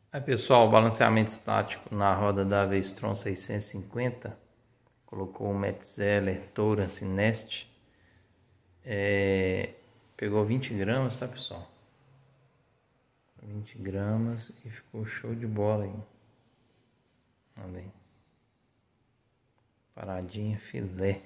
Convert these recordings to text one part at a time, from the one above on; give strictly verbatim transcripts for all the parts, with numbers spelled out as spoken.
Aí pessoal, balanceamento estático na roda da V-Strom seiscentos e cinquenta, colocou o Metzeler Tourance Nest, é, pegou vinte gramas, tá pessoal? vinte gramas e ficou show de bola aí. Olha aí. Paradinha filé.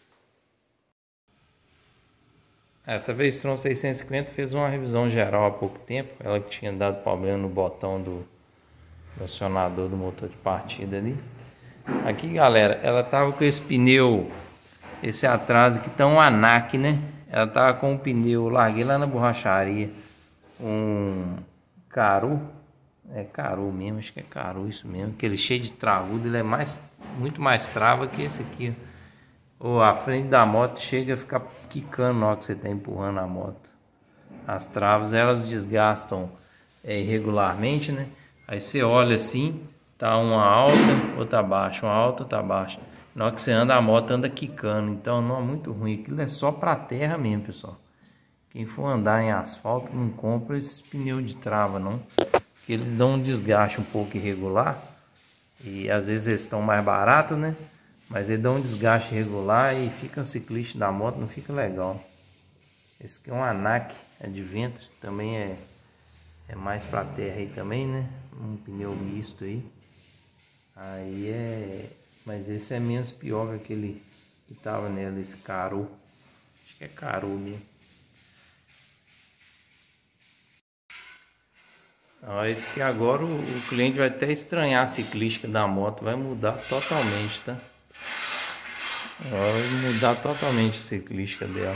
Essa V-Strom seiscentos e cinquenta fez uma revisão geral há pouco tempo. Ela que tinha dado problema no botão do, do acionador do motor de partida ali. Aqui galera, ela tava com esse pneu, esse atraso aqui tá um ANAC, né? Ela tava com o pneu, larguei lá na borracharia, um Caru, é Caru mesmo, acho que é Caru isso mesmo, aquele cheio de travudo, ele é mais, muito mais trava que esse aqui, ó. Ou a frente da moto chega a ficar quicando na hora que você está empurrando a moto. As travas elas desgastam é, irregularmente, né? Aí você olha assim, tá uma alta, outra baixa, uma alta, outra baixa. Na hora que você anda, a moto anda quicando. Então não é muito ruim. Aquilo é só para terra mesmo, pessoal. Quem for andar em asfalto não compra esses pneus de trava, não. Porque eles dão um desgaste um pouco irregular. E às vezes eles estão mais baratos, né? Mas ele dá um desgaste regular e fica um ciclista da moto, não fica legal. Esse aqui é um ANAC, é de ventre, também é, é mais pra terra aí também, né? Um pneu misto aí. Aí é... Mas esse é menos pior que aquele que tava nela, esse Caru. Acho que é Caru mesmo. Ó, esse aqui agora o, o cliente vai até estranhar a ciclística da moto, vai mudar totalmente, tá? Vai mudar totalmente a ciclística dela.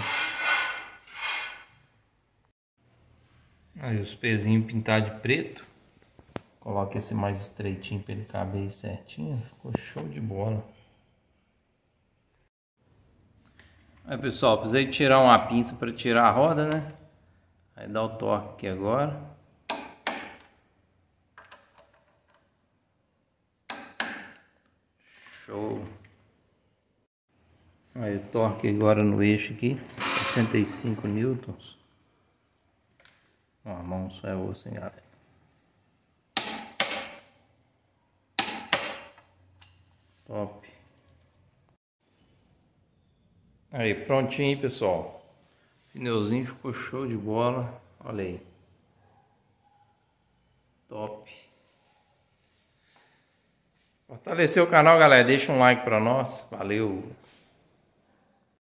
Aí os pezinhos pintados de preto. Coloca esse mais estreitinho para ele caber aí certinho. Ficou show de bola. Aí pessoal, precisei tirar uma pinça para tirar a roda, né? Aí dá o torque aqui agora. Show. Aí o torque agora no eixo aqui, sessenta e cinco newtons. Uma mão só é osso, hein, galera. Top. Aí, prontinho aí, pessoal. O pneuzinho ficou show de bola. Olha aí. Top. Fortalecer o canal, galera. Deixa um like pra nós. Valeu.